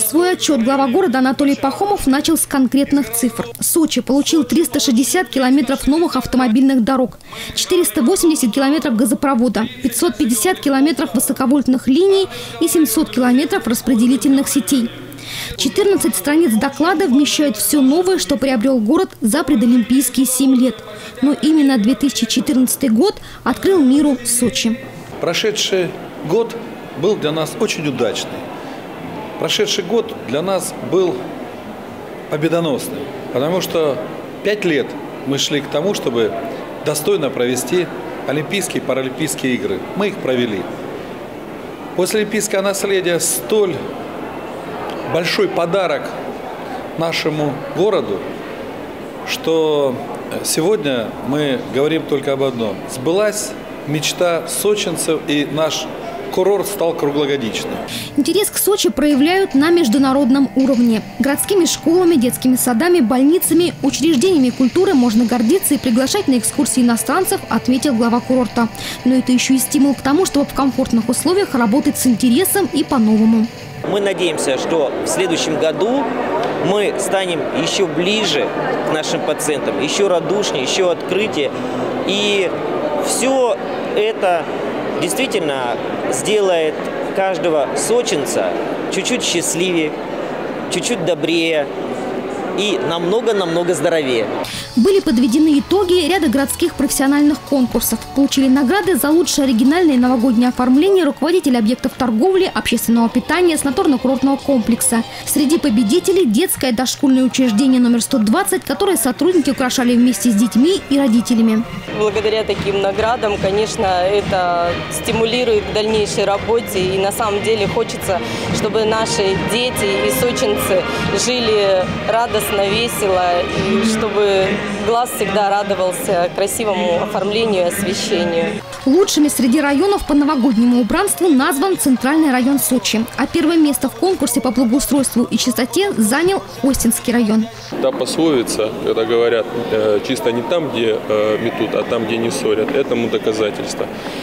Свой отчет глава города Анатолий Пахомов начал с конкретных цифр. Сочи получил 360 километров новых автомобильных дорог, 480 километров газопровода, 550 километров высоковольтных линий и 700 километров распределительных сетей. 14 страниц доклада вмещают все новое, что приобрел город за предолимпийские 7 лет. Но именно 2014 год открыл миру Сочи. Прошедший год был для нас очень удачный. Прошедший год для нас был победоносным, потому что 5 лет мы шли к тому, чтобы достойно провести Олимпийские и Паралимпийские игры. Мы их провели. Послеолимпийское наследие столь большой подарок нашему городу, что сегодня мы говорим только об одном. Сбылась мечта сочинцев, и наш курорт стал круглогодичным. Интерес к Сочи проявляют на международном уровне. Городскими школами, детскими садами, больницами, учреждениями культуры можно гордиться и приглашать на экскурсии иностранцев, отметил глава курорта. Но это еще и стимул к тому, чтобы в комфортных условиях работать с интересом и по-новому. Мы надеемся, что в следующем году мы станем еще ближе к нашим пациентам, еще радушнее, еще открытие. И все это действительно сделает каждого сочинца чуть-чуть счастливее, чуть-чуть добрее и намного-намного здоровее. Были подведены итоги ряда городских профессиональных конкурсов. Получили награды за лучшее оригинальное новогоднее оформление руководители объектов торговли, общественного питания, санаторно-курортного комплекса. Среди победителей детское дошкольное учреждение номер 120, которое сотрудники украшали вместе с детьми и родителями. Благодаря таким наградам, конечно, это стимулирует к дальнейшей работе. И на самом деле хочется, чтобы наши дети и сочинцы жили радостно, весело, и чтобы глаз всегда радовался красивому оформлению и освещению. Лучшими среди районов по новогоднему убранству назван Центральный район Сочи. А первое место в конкурсе по благоустройству и чистоте занял Хостинский район. Та пословица, когда говорят чисто не там, где метут, а там, где не ссорят, этому доказательство.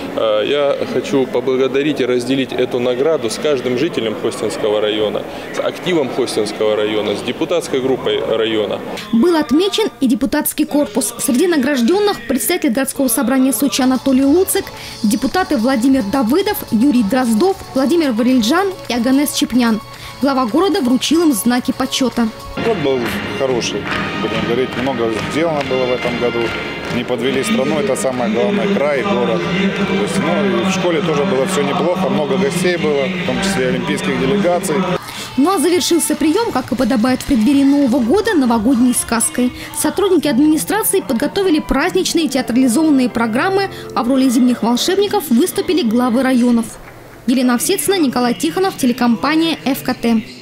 Я хочу поблагодарить и разделить эту награду с каждым жителем Хостинского района, с активом Хостинского района, с депутатской группой района. Был отмечен и депутатский корпус. Среди награжденных председатель городского собрания Сочи Анатолий Луцик, депутаты Владимир Давыдов, Юрий Дроздов, Владимир Варельджан и Аганес Чепнян. Глава города вручил им знаки почета. Год был хороший, будем говорить, много сделано было в этом году. Не подвели страну, это самое главное, край и город. То есть, и в школе тоже было все неплохо, много гостей было, в том числе олимпийских делегаций. Ну а завершился прием, как и подобает в преддверии Нового года, новогодней сказкой. Сотрудники администрации подготовили праздничные театрализованные программы, а в роли зимних волшебников выступили главы районов. Елена Овсецина, Николай Тихонов, телекомпания ФКТ.